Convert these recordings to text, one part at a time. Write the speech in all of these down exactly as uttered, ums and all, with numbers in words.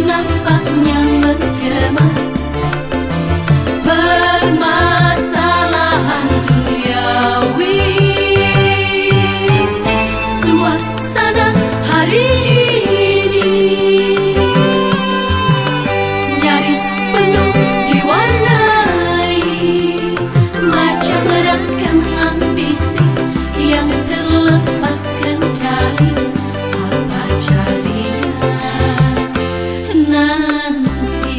nampaknya menggema. Permasalahan duniawi, suasana hari ini nyaris penuh diwarnai macam ragam ambisi yang terlepas kendali. Apa jadinya nanti?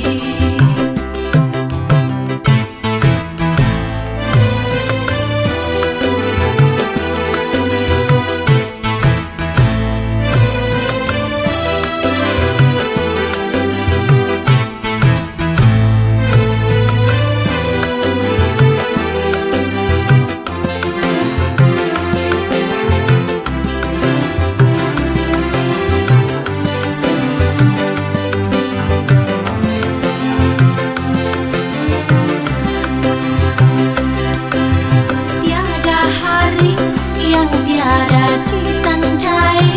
Yang tiada ditandai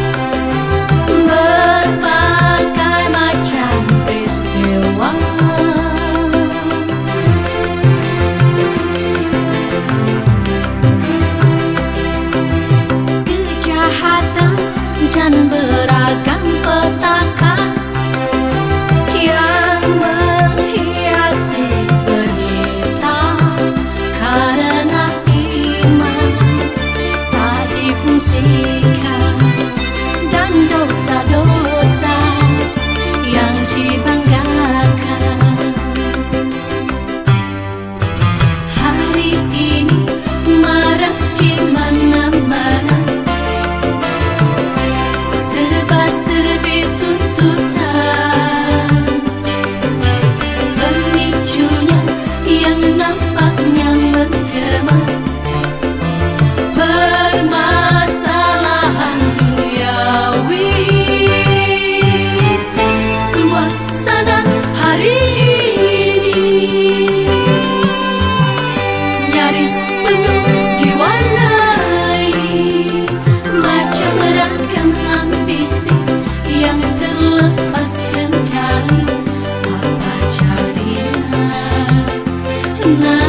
berbagai macam peristiwa, kejahatan dan beragam petaka yang menghiasi berita karena fungsikan dan dosa-dosa yang dibanggakan. Hari ini marak di mana-mana, serba-serbi tuntutan, pemicunya yang nampaknya menggema. Permasalahan duniawi, suasana hari ini nyaris penuh diwarnai macam ragam ambisi yang terlepas kendali. Apa jadinya?